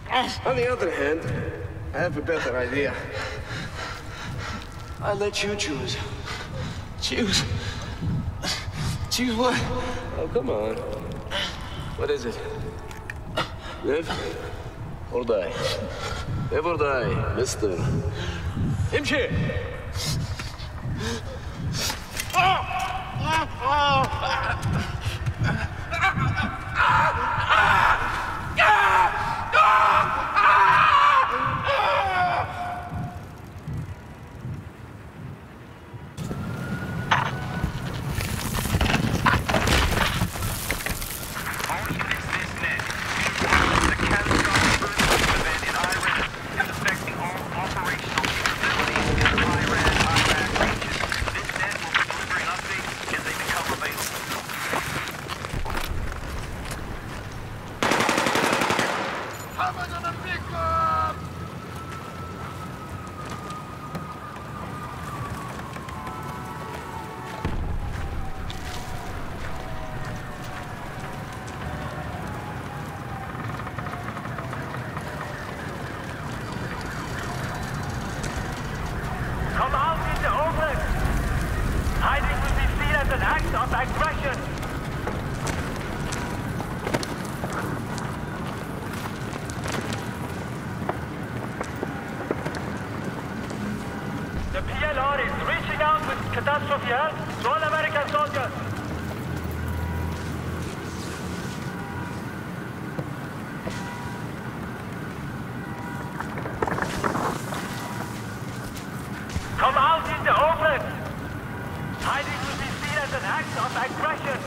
On the other hand, I have a better idea. I'll let you choose. Choose. Choose what? Oh, come on. What is it? Live or die? Live or die, mister. امشي! Catastrophic help to all American soldiers. Come out in the open. Hiding will be seen as an act of aggression.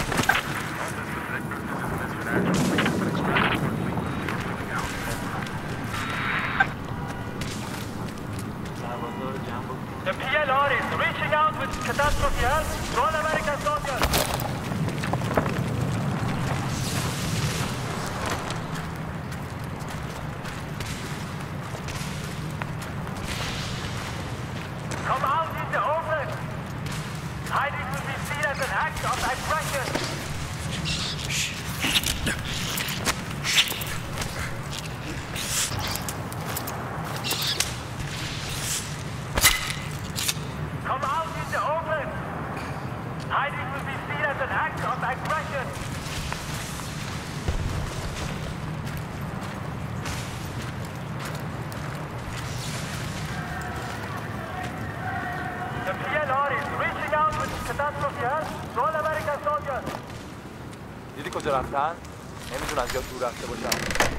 The PLR is reaching out with catastrophic help to all American soldiers. Come out in the open. Hiding will be seen as an act of aggression. Come out in the open. Hiding will be seen as an act of aggression. The PLR is reaching out with catastrophic help to all American soldiers. دیدی کجا رفتن؟ نمیدونن یا دور رفته باشن.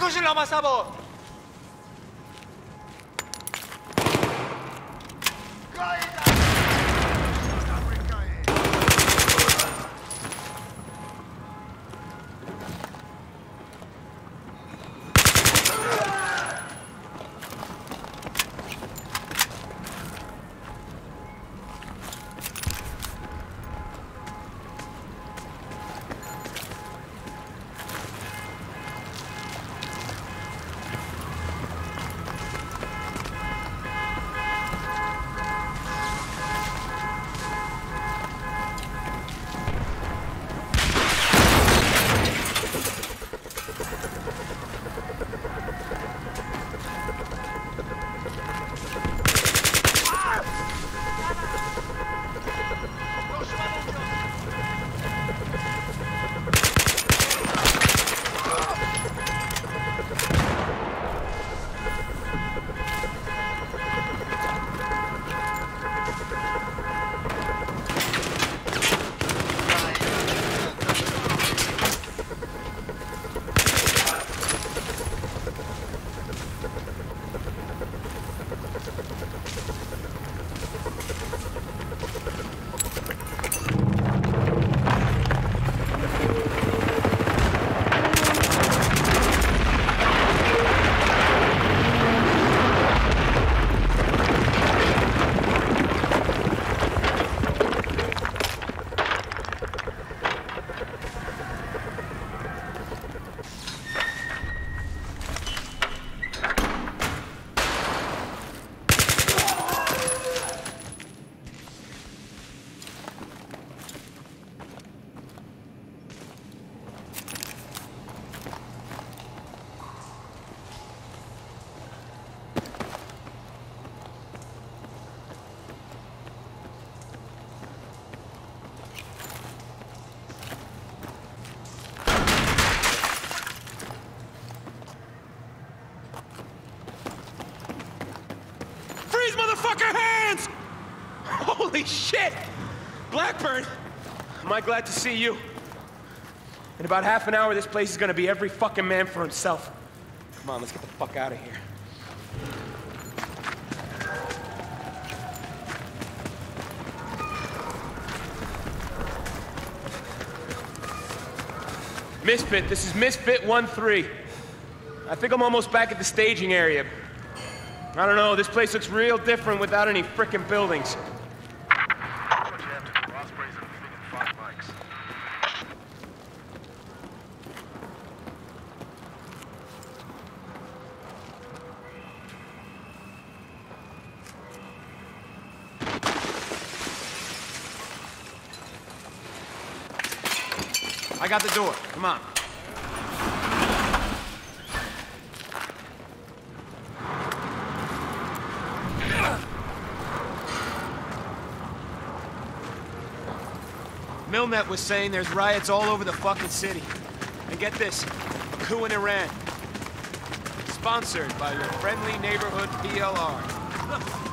Служи la masabo! Motherfucker hands! Holy shit! Blackburn! Am I glad to see you? In about half an hour, this place is gonna be every fucking man for himself. Come on, let's get the fuck out of here. Misfit, this is Misfit 1-3. I think I'm almost back at the staging area. I don't know, this place looks real different without any frickin' buildings. I got the door, come on. Milnet was saying there's riots all over the fucking city. And get this, a coup in Iran. Sponsored by your friendly neighborhood PLR.